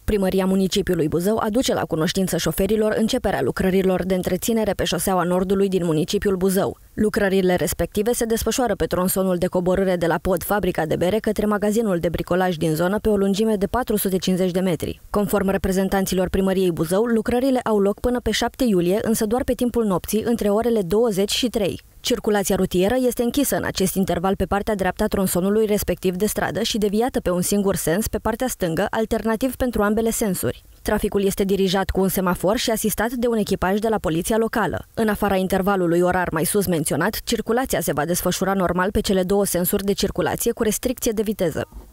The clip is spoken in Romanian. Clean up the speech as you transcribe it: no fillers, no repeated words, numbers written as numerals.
Primăria municipiului Buzău aduce la cunoștință șoferilor începerea lucrărilor de întreținere pe șoseaua Nordului din municipiul Buzău. Lucrările respective se desfășoară pe tronsonul de coborâre de la pod Fabrica de Bere către magazinul de bricolaj din zonă pe o lungime de 450 de metri. Conform reprezentanților Primăriei Buzău, lucrările au loc până pe 7 iulie, însă doar pe timpul nopții, între orele 20 și 3. Circulația rutieră este închisă în acest interval pe partea dreaptă a tronsonului respectiv de stradă și deviată pe un singur sens pe partea stângă, alternativ pentru ambele sensuri. Traficul este dirijat cu un semafor și asistat de un echipaj de la poliția locală. În afara intervalului orar mai sus menționat, circulația se va desfășura normal pe cele două sensuri de circulație cu restricție de viteză.